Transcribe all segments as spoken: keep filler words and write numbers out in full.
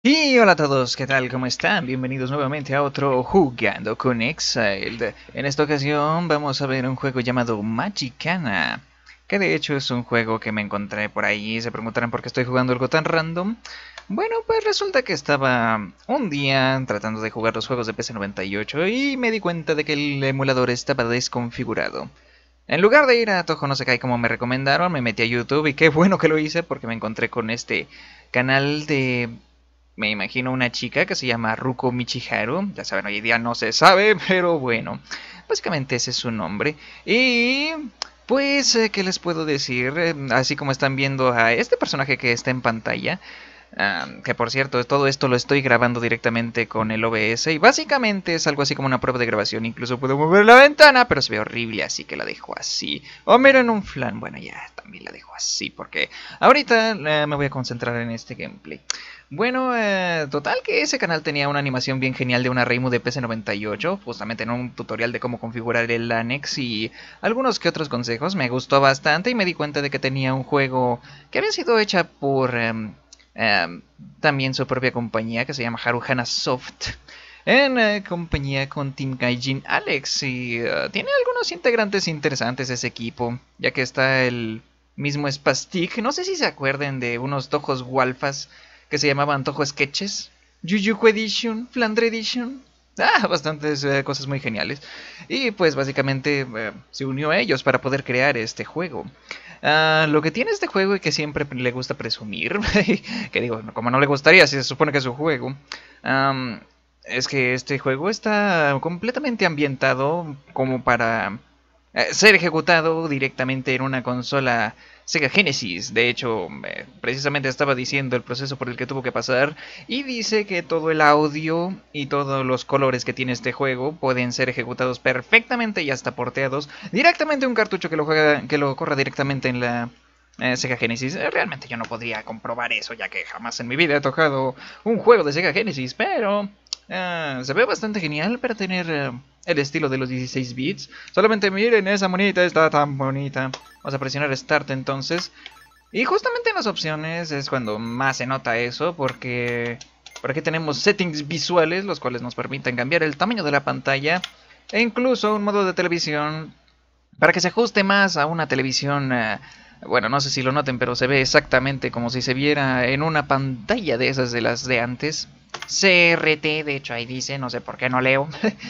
Y hola a todos, ¿qué tal? ¿Cómo están? Bienvenidos nuevamente a otro Jugando con Exiled. En esta ocasión vamos a ver un juego llamado Magicana, que de hecho es un juego que me encontré por ahí. Se preguntarán por qué estoy jugando algo tan random. Bueno, pues resulta que estaba un día tratando de jugar los juegos de P C noventa y ocho y me di cuenta de que el emulador estaba desconfigurado. En lugar de ir a Tojo no se cae como me recomendaron, me metí a YouTube y qué bueno que lo hice porque me encontré con este canal de... Me imagino una chica que se llama Ruko Michiharu. Ya saben, hoy día no se sabe, pero bueno. Básicamente ese es su nombre. Y... Pues, eh, ¿qué les puedo decir? Eh, así como están viendo a este personaje que está en pantalla. Uh, que por cierto, todo esto lo estoy grabando directamente con el O B S. Y básicamente es algo así como una prueba de grabación. Incluso puedo mover la ventana, pero se ve horrible, así que la dejo así. O miren un flan. Bueno, ya también la dejo así, porque ahorita uh, me voy a concentrar en este gameplay. Bueno, eh, total que ese canal tenía una animación bien genial de una Reimu de P C noventa y ocho, justamente en un tutorial de cómo configurar el Lanex y algunos que otros consejos. Me gustó bastante y me di cuenta de que tenía un juego que había sido hecha por eh, eh, también su propia compañía, que se llama Haruhana Soft, en eh, compañía con Team Gaijin Alex, y uh, tiene algunos integrantes interesantes ese equipo, ya que está el mismo Spastic. No sé si se acuerden de unos tojos Walfas que se llamaban Toho Sketches, Jujutsu Edition, Flandre Edition. Ah, bastantes eh, cosas muy geniales. Y pues básicamente eh, se unió a ellos para poder crear este juego. Uh, lo que tiene este juego y que siempre le gusta presumir, que digo, como no le gustaría si se supone que es su juego, um, es que este juego está completamente ambientado como para eh, ser ejecutado directamente en una consola Sega Genesis. De hecho, eh, precisamente estaba diciendo el proceso por el que tuvo que pasar y dice que todo el audio y todos los colores que tiene este juego pueden ser ejecutados perfectamente y hasta porteados directamente a un cartucho que lo, juega, que lo corra directamente en la eh, Sega Genesis. Eh, realmente yo no podría comprobar eso, ya que jamás en mi vida he tocado un juego de Sega Genesis, pero eh, se ve bastante genial para tener eh, el estilo de los dieciséis bits. Solamente miren, esa monita está tan bonita. Vamos a presionar Start entonces. Y justamente en las opciones es cuando más se nota eso, porque por aquí tenemos settings visuales, los cuales nos permiten cambiar el tamaño de la pantalla e incluso un modo de televisión para que se ajuste más a una televisión. Uh, bueno, no sé si lo noten, pero se ve exactamente como si se viera en una pantalla de esas de las de antes. C R T, de hecho ahí dice, no sé por qué no leo.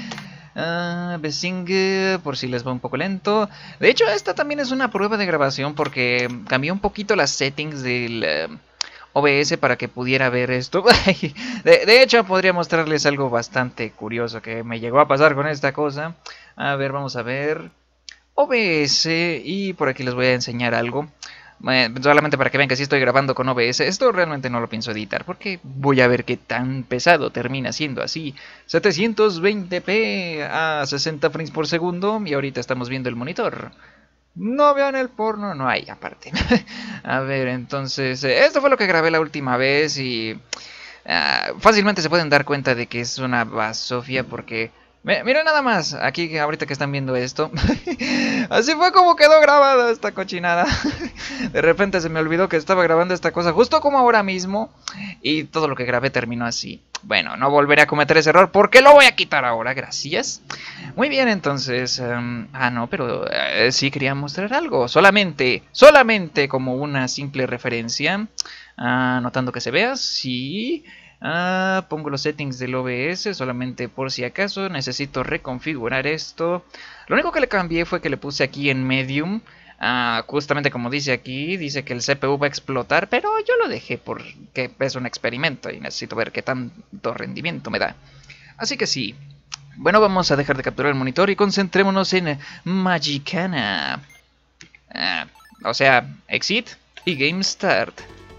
Uh, Besing, por si les va un poco lento. De hecho, esta también es una prueba de grabación porque cambió un poquito las settings del uh, O B S para que pudiera ver esto. de, de hecho, podría mostrarles algo bastante curioso que me llegó a pasar con esta cosa. A ver, vamos a ver O B S y por aquí les voy a enseñar algo. Eh, solamente para que vean que sí estoy grabando con O B S. Esto realmente no lo pienso editar porque voy a ver qué tan pesado termina siendo así. setecientos veinte p a sesenta frames por segundo. Y ahorita estamos viendo el monitor. No vean el porno, no hay aparte. A ver, entonces eh, esto fue lo que grabé la última vez. Y uh, fácilmente se pueden dar cuenta de que es una basofia porque... Miren nada más, aquí ahorita que están viendo esto. Así fue como quedó grabada esta cochinada. De repente se me olvidó que estaba grabando esta cosa justo como ahora mismo. Y todo lo que grabé terminó así. Bueno, no volveré a cometer ese error porque lo voy a quitar ahora, gracias. Muy bien, entonces... Um, ah, no, pero uh, sí quería mostrar algo. Solamente, solamente como una simple referencia. Uh, notando que se vea, sí... Ah, pongo los settings del O B S solamente por si acaso necesito reconfigurar esto. Lo único que le cambié fue que le puse aquí en medium. Ah, justamente como dice aquí, dice que el C P U va a explotar, pero yo lo dejé porque es un experimento y necesito ver qué tanto rendimiento me da. Así que sí. Bueno, vamos a dejar de capturar el monitor y concentrémonos en Magicana. Ah, o sea, Exit y Game Start.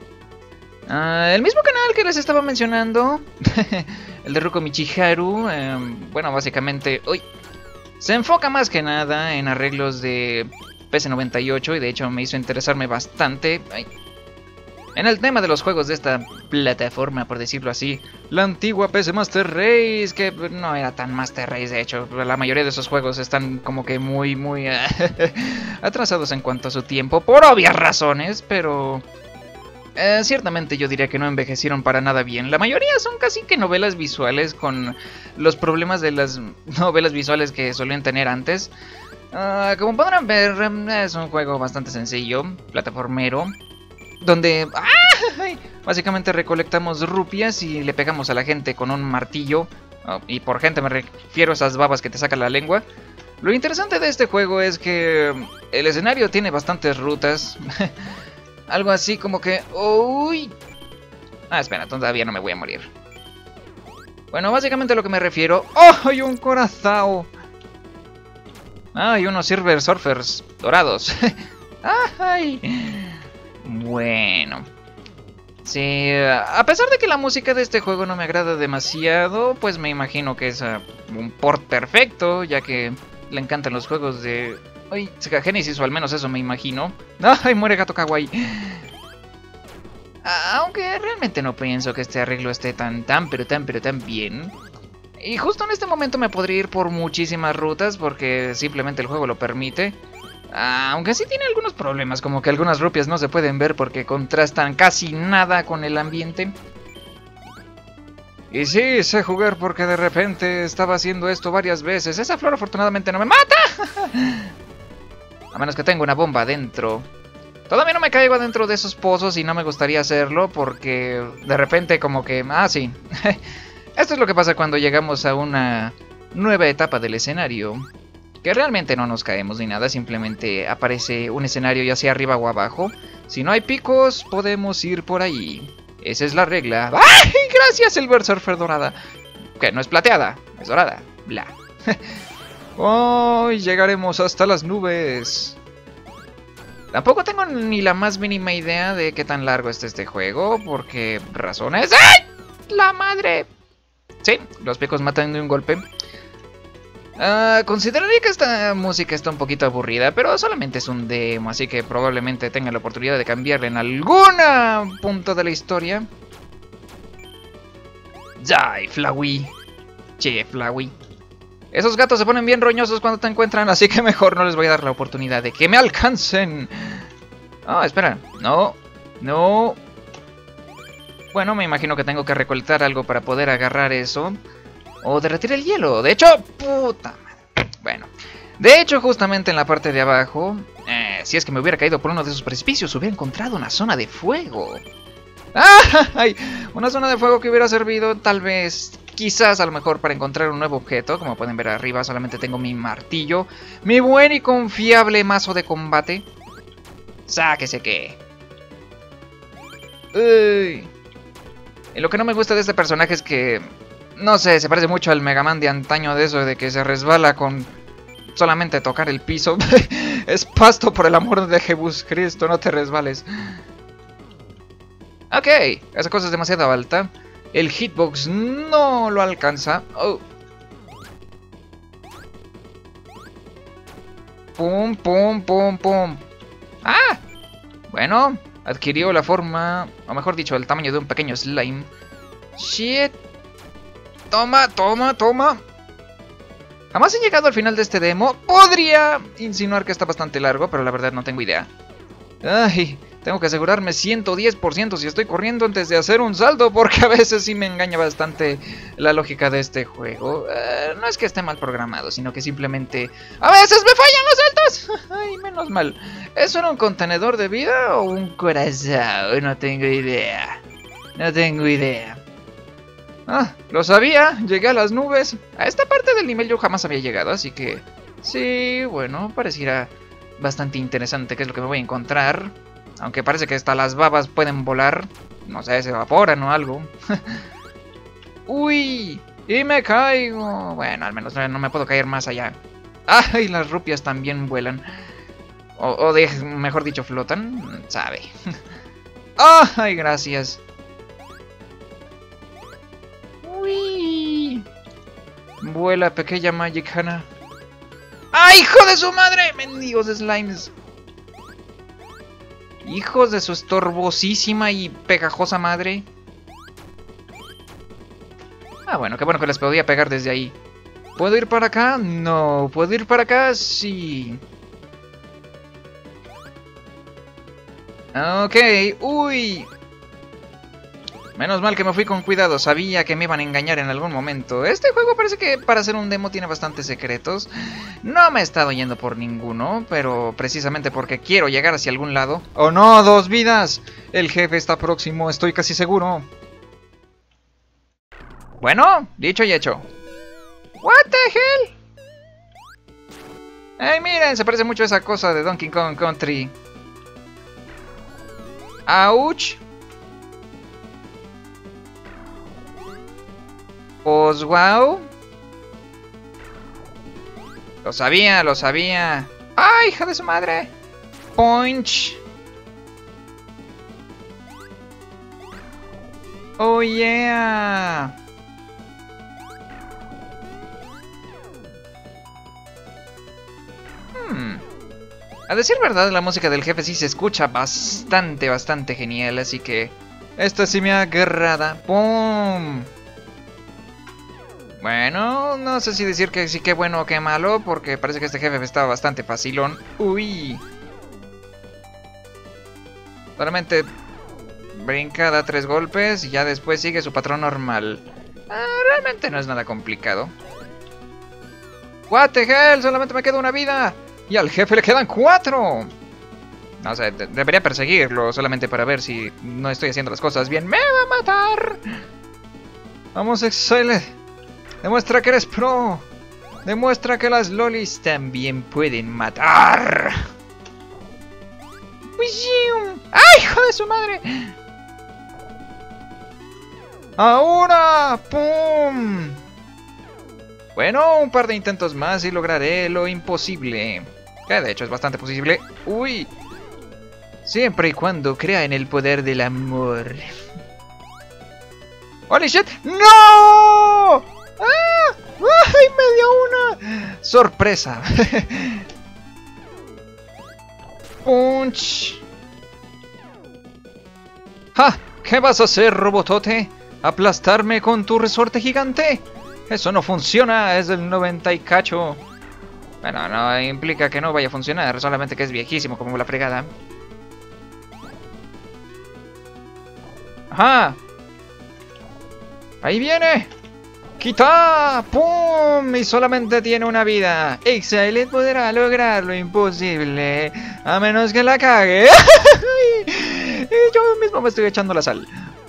Uh, el mismo canal que les estaba mencionando, el de Ruko Michiharu, eh, bueno, básicamente, uy, se enfoca más que nada en arreglos de P C noventa y ocho y de hecho me hizo interesarme bastante ay, en el tema de los juegos de esta plataforma, por decirlo así. La antigua P C Master Race, que no era tan Master Race, de hecho, la mayoría de esos juegos están como que muy, muy atrasados en cuanto a su tiempo, por obvias razones, pero... Eh, ciertamente yo diría que no envejecieron para nada bien. La mayoría son casi que novelas visuales con los problemas de las novelas visuales que solían tener antes. Uh, como podrán ver, es un juego bastante sencillo, plataformero, donde ¡ay! Básicamente recolectamos rupias y le pegamos a la gente con un martillo. Oh, y por gente me refiero a esas babas que te sacan la lengua. Lo interesante de este juego es que el escenario tiene bastantes rutas. Algo así como que... ¡Uy! Ah, espera, todavía no me voy a morir. Bueno, básicamente a lo que me refiero... ¡Oh! ¡Hay un corazón! Ah, hay unos Silver Surfers dorados. ¡Ay! Bueno... Sí, a pesar de que la música de este juego no me agrada demasiado, pues me imagino que es uh, un port perfecto, ya que le encantan los juegos de... Ay, Sega Genesis, o al menos eso me imagino. ¡Ay, muere gato kawaii! Aunque realmente no pienso que este arreglo esté tan, tan, pero tan, pero tan bien. Y justo en este momento me podría ir por muchísimas rutas, porque simplemente el juego lo permite. Aunque sí tiene algunos problemas, como que algunas rupias no se pueden ver porque contrastan casi nada con el ambiente. Y sí, sé jugar porque de repente estaba haciendo esto varias veces. Esa flor afortunadamente no me mata. A menos que tenga una bomba adentro. Todavía no me caigo adentro de esos pozos y no me gustaría hacerlo porque de repente como que... Ah, sí. Esto es lo que pasa cuando llegamos a una nueva etapa del escenario. Que realmente no nos caemos ni nada, simplemente aparece un escenario ya sea arriba o abajo. Si no hay picos, podemos ir por ahí. Esa es la regla. ¡Ay! Gracias, Silver Surfer dorada. Que no es plateada, es dorada. Bla. Hoy llegaremos hasta las nubes. Tampoco tengo ni la más mínima idea de qué tan largo está este juego, porque razones... ¡Ay! ¡La madre! Sí, los picos matan de un golpe. Uh, consideraría que esta música está un poquito aburrida, pero solamente es un demo, así que probablemente tenga la oportunidad de cambiarle en algún punto de la historia. ¡Ay, Flowey! Che, Flowey. Esos gatos se ponen bien roñosos cuando te encuentran, así que mejor no les voy a dar la oportunidad de que me alcancen. Ah, oh, espera. No, no. Bueno, me imagino que tengo que recolectar algo para poder agarrar eso. O derretir el hielo. De hecho, puta madre. Bueno, de hecho, justamente en la parte de abajo, eh, si es que me hubiera caído por uno de esos precipicios, hubiera encontrado una zona de fuego. ¡Ay! Una zona de fuego que hubiera servido, tal vez, quizás a lo mejor para encontrar un nuevo objeto. Como pueden ver arriba, solamente tengo mi martillo, mi buen y confiable mazo de combate. Sáquese que. Uy. Y lo que no me gusta de este personaje es que... No sé, se parece mucho al Mega Man de antaño, de eso de que se resbala con solamente tocar el piso. Es pasto, por el amor de Jesucristo, no te resbales. Ok, esa cosa es demasiado alta. El hitbox no lo alcanza. Oh. Pum, pum, pum, pum. Ah, bueno, adquirió la forma, o mejor dicho, el tamaño de un pequeño slime. Shit. Toma, toma, toma. Jamás he llegado al final de este demo. Podría insinuar que está bastante largo, pero la verdad no tengo idea. Ay, tengo que asegurarme ciento diez por ciento si estoy corriendo antes de hacer un salto, porque a veces sí me engaña bastante la lógica de este juego. Uh, no es que esté mal programado, sino que simplemente a veces me fallan los saltos. Ay, menos mal. ¿Eso era un contenedor de vida o un corazón? No tengo idea. No tengo idea. Ah, lo sabía, llegué a las nubes. A esta parte del nivel yo jamás había llegado, así que... Sí, bueno, pareciera bastante interesante qué es lo que me voy a encontrar. Aunque parece que hasta las babas pueden volar. No sé, se evaporan o algo. Uy, y me caigo. Bueno, al menos no me puedo caer más allá. Ay, las rupias también vuelan. O, o de, mejor dicho, flotan, sabe. Ay, gracias. Uy. Vuela, pequeña Magic Hana. ¡Ay, hijo de su madre! ¡Mendigos slimes! Hijos de su estorbosísima y pegajosa madre. Ah, bueno, qué bueno que les podía pegar desde ahí. ¿Puedo ir para acá? No. ¿Puedo ir para acá? Sí. Ok. Uy. Menos mal que me fui con cuidado, sabía que me iban a engañar en algún momento. Este juego parece que para ser un demo tiene bastantes secretos. No me he estado yendo por ninguno, pero precisamente porque quiero llegar hacia algún lado. ¡Oh no! ¡Dos vidas! El jefe está próximo, estoy casi seguro. Bueno, dicho y hecho. ¿What the hell? ¡Ay, miren! Se parece mucho a esa cosa de Donkey Kong Country. ¡Auch! Pues wow. Lo sabía, lo sabía. ¡Ay, hija de su madre! Punch. Oh yeah. Hmm. A decir verdad, la música del jefe sí se escucha bastante, bastante genial, así que esta sí me agrada. ¡Pum! Bueno, no sé si decir que sí que bueno o que malo, porque parece que este jefe estaba bastante facilón. Uy. Solamente brinca, da tres golpes y ya después sigue su patrón normal. Ah, realmente no es nada complicado. What the hell, solamente me queda una vida. Y al jefe le quedan cuatro. No sé, de debería perseguirlo solamente para ver si no estoy haciendo las cosas bien. ¡Me va a matar! Vamos, Excel. Demuestra que eres pro. Demuestra que las lolis también pueden matar. ¡Ay, hijo de su madre! ¡Ahora! ¡Pum! Bueno, un par de intentos más y lograré lo imposible. Que de hecho es bastante posible. ¡Uy! Siempre y cuando crea en el poder del amor. ¡Holy shit! ¡No! ¡Ah! ¡Ay, me dio una! ¡Sorpresa! ¡Punch! ¡Ja! ¿Qué vas a hacer, robotote? ¿Aplastarme con tu resorte gigante? Eso no funciona, es del noventa y cacho. Bueno, no implica que no vaya a funcionar, solamente que es viejísimo como la fregada. ¡Ajá! ¡Ahí viene! ¡Quita! ¡Pum! Y solamente tiene una vida. Excel podrá lograr lo imposible, a menos que la cague. Y yo mismo me estoy echando la sal.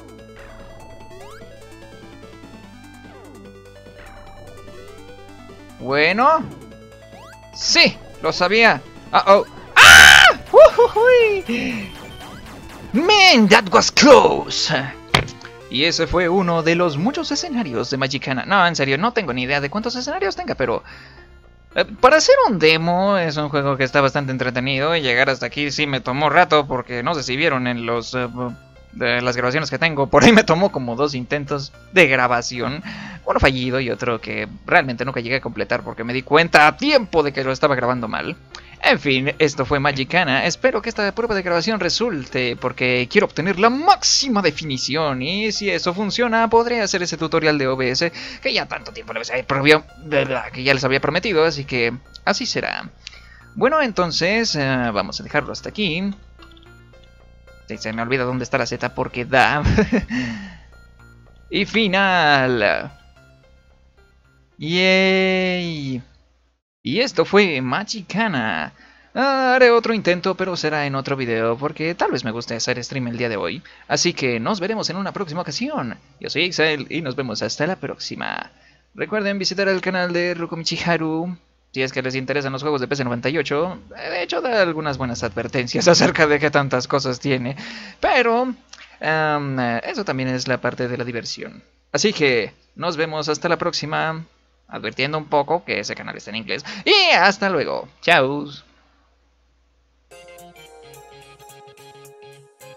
Bueno. ¡Sí! ¡Lo sabía! Uh -oh. ¡Ah! ¡Uhuy! Man, that was close. Y ese fue uno de los muchos escenarios de Magicana. No, en serio, no tengo ni idea de cuántos escenarios tenga, pero... Eh, para hacer un demo, es un juego que está bastante entretenido. Y llegar hasta aquí sí me tomó rato, porque no sé si vieron en los... Uh, de las grabaciones que tengo. Por ahí me tomó como dos intentos de grabación. Uno fallido y otro que realmente nunca llegué a completar, porque me di cuenta a tiempo de que lo estaba grabando mal. En fin, esto fue Magicana. Espero que esta prueba de grabación resulte, porque quiero obtener la máxima definición. Y si eso funciona, podré hacer ese tutorial de O B S que ya tanto tiempo les había, que ya les había prometido. Así que así será. Bueno, entonces uh, vamos a dejarlo hasta aquí. Sí, se me olvida dónde está la Z porque da. Y final. Yay. Y esto fue Magicana. Haré otro intento, pero será en otro video, porque tal vez me guste hacer stream el día de hoy. Así que nos veremos en una próxima ocasión. Yo soy Excel y nos vemos hasta la próxima. Recuerden visitar el canal de Rukomichiharu, si es que les interesan los juegos de P C noventa y ocho. De hecho, da algunas buenas advertencias acerca de qué tantas cosas tiene. Pero um, eso también es la parte de la diversión. Así que nos vemos hasta la próxima. Advirtiendo un poco que ese canal está en inglés. Y hasta luego. Chao.